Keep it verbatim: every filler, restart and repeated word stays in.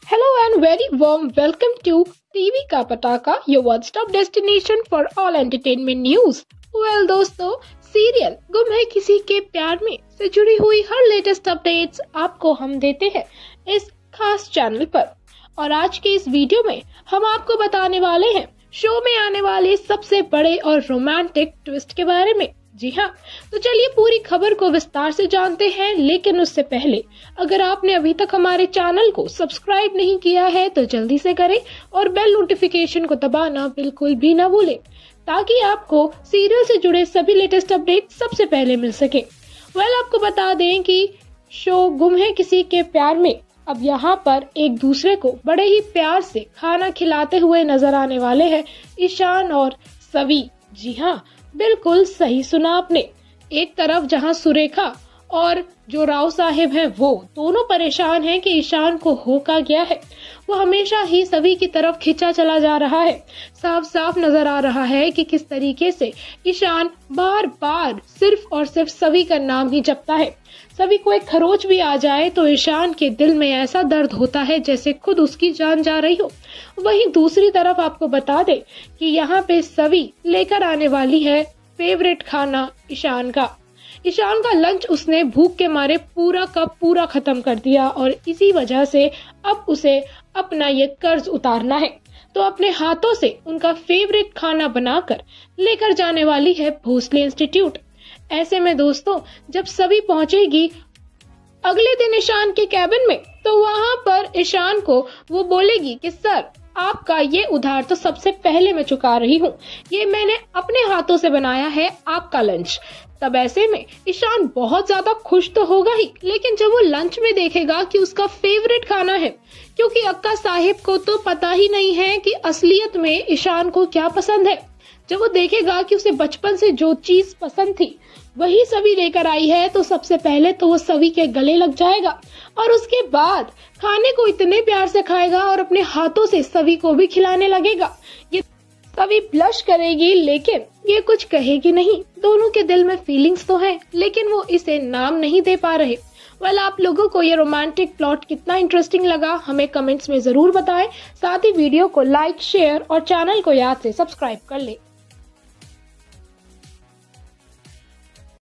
Hello and very warm welcome to T V का पटाखा, your one-stop destination for all entertainment news. Well दोस्तों, serial गुम है किसी के प्यार में से जुड़ी हुई हर लेटेस्ट अपडेट्स आपको हम देते हैं इस खास चैनल पर। और आज के इस वीडियो में हम आपको बताने वाले हैं शो में आने वाले सबसे बड़े और रोमांटिक ट्विस्ट के बारे में। जी हाँ, तो चलिए पूरी खबर को विस्तार से जानते हैं। लेकिन उससे पहले अगर आपने अभी तक हमारे चैनल को सब्सक्राइब नहीं किया है तो जल्दी से करें और बेल नोटिफिकेशन को दबाना बिल्कुल भी ना भूलें, ताकि आपको सीरियल से जुड़े सभी लेटेस्ट अपडेट सबसे पहले मिल सके। वेल आपको बता दें कि शो गुम है किसी के प्यार में अब यहाँ पर एक दूसरे को बड़े ही प्यार से खाना खिलाते हुए नजर आने वाले हैं ईशान और सवी। जी हाँ, बिल्कुल सही सुना आपने। एक तरफ जहां सुरेखा और जो राव साहेब हैं वो दोनों परेशान हैं कि ईशान को हो क्या गया है। वो हमेशा ही सभी की तरफ खिंचा चला जा रहा है। साफ साफ नजर आ रहा है कि किस तरीके से ईशान बार बार सिर्फ और सिर्फ सभी का नाम ही जपता है। सभी को एक खरोच भी आ जाए तो ईशान के दिल में ऐसा दर्द होता है जैसे खुद उसकी जान जा रही हो। वहीं दूसरी तरफ आपको बता दे कि यहाँ पे सभी लेकर आने वाली है फेवरेट खाना ईशान का। ईशान का लंच उसने भूख के मारे पूरा का पूरा खत्म कर दिया और इसी वजह से अब उसे अपना ये कर्ज उतारना है। तो अपने हाथों से उनका फेवरेट खाना बनाकर लेकर जाने वाली है भोसले इंस्टीट्यूट। ऐसे में दोस्तों, जब सभी पहुंचेगी अगले दिन ईशान के कैबिन में, तो वहां पर ईशान को वो बोलेगी कि सर आपका ये उधार तो सबसे पहले मैं चुका रही हूँ, ये मैंने अपने हाथों से बनाया है आपका लंच। तब ऐसे में ईशान बहुत ज्यादा खुश तो होगा ही, लेकिन जब वो लंच में देखेगा कि उसका फेवरेट खाना है, क्योंकि अक्का साहिब को तो पता ही नहीं है कि असलियत में ईशान को क्या पसंद है। जब वो देखेगा कि उसे बचपन से जो चीज पसंद थी वही सभी लेकर आई है, तो सबसे पहले तो वो सभी के गले लग जाएगा और उसके बाद खाने को इतने प्यार से खाएगा और अपने हाथों से सभी को भी खिलाने लगेगा। ये सभी ब्लश करेगी लेकिन ये कुछ कहेगी नहीं। दोनों के दिल में फीलिंग्स तो है, लेकिन वो इसे नाम नहीं दे पा रहे। वेल आप लोगों को ये रोमांटिक प्लॉट कितना इंटरेस्टिंग लगा हमें कमेंट्स में जरूर बताएं। साथ ही वीडियो को लाइक, शेयर और चैनल को याद से सब्सक्राइब कर ले।